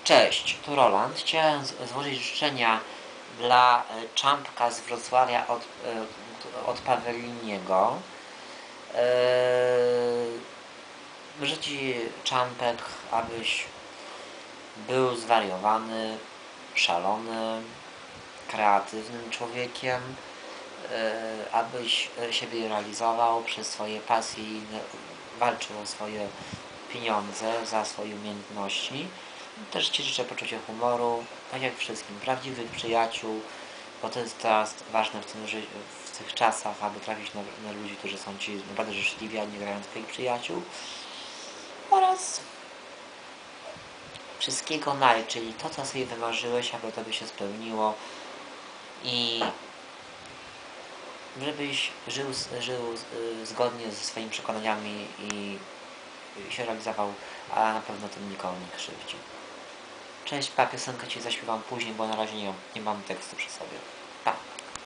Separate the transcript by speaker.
Speaker 1: Cześć, tu Roland. Chciałem złożyć życzenia dla Czampka z Wrocławia od Paweliniego. Życzę Ci, Czampek, abyś był zwariowany, szalony, kreatywnym człowiekiem, abyś siebie realizował przez swoje pasje i walczył o swoje pieniądze, za swoje umiejętności. Też Ci życzę poczucia humoru, tak jak wszystkim, prawdziwych przyjaciół, bo to jest teraz ważne w tych czasach, aby trafić na ludzi, którzy są Ci naprawdę życzliwi, a nie grają Twoich przyjaciół. Oraz wszystkiego czyli to, co sobie wymarzyłeś, aby to by się spełniło i żebyś żył zgodnie ze swoimi przekonaniami i się realizował, a na pewno tym nikomu nie krzywdzi. Cześć, piosenkę Ci zaśpiewam później, bo na razie nie mam tekstu przy sobie. Pa!